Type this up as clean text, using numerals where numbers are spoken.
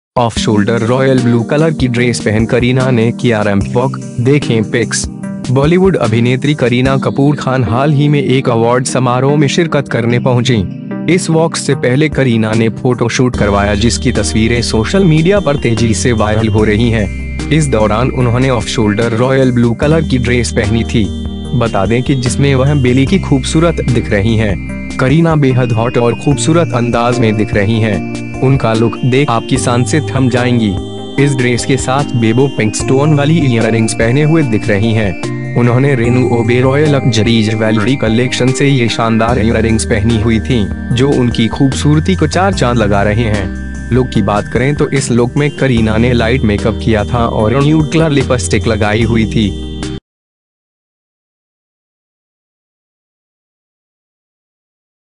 Of shoulder royal blue colour की dress पहन करीना ने किया रैंप वॉक, देखें पिक्स। बॉलीवुड अभिनेत्री करीना कपूर खान हाल ही में एक अवार्ड समारोह में शिरकत करने पहुंची। इस वॉक से पहले करीना ने फोटोशूट करवाया, जिसकी तस्वीरें सोशल मीडिया पर तेजी से वायरल हो रही हैं। इस दौरान उन्होंने off shoulder royal blue colour की ड्रेस पहनी थी। बता दें कि जिसमें वह बेली की खूबसूरत दिख रही हैं। करीना बेहद हॉट और खूबसूरत अंदाज में दिख रही हैं। उनका लुक देख आपकी सांसें थम जाएंगी। इस ड्रेस के साथ बेबो पिंक स्टोन वाली इयररिंग्स पहने हुए दिख रही हैं। उन्होंने Renu Oberoi luxury jewellery collection से ये शानदार इयररिंग्स पहनी हुई थीं, जो उनकी खूबसूरती को चार चांद लगा रहे हैं। लुक की बात करें तो इस लुक में करीना ने लाइट मेकअप किया था और न्यूड कलर लिपस्टिक लगाई हुई थी।